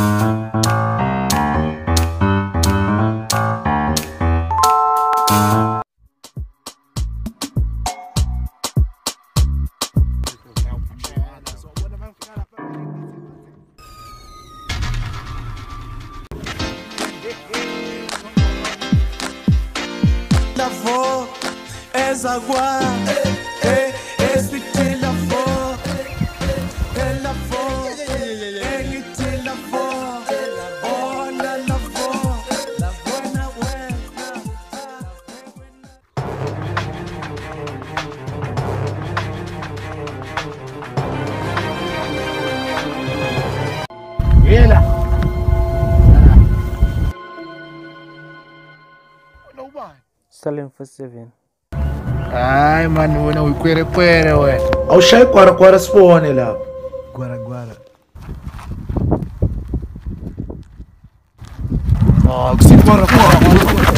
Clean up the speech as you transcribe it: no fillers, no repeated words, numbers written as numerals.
Essa agua, explique la voz, la voz, explique la voz, hola la voz, la buena buena. Salim for 7. Ai, mano, não, o querer, ué. Ao chai quara spawn lá. Guara. Oh, que se fora.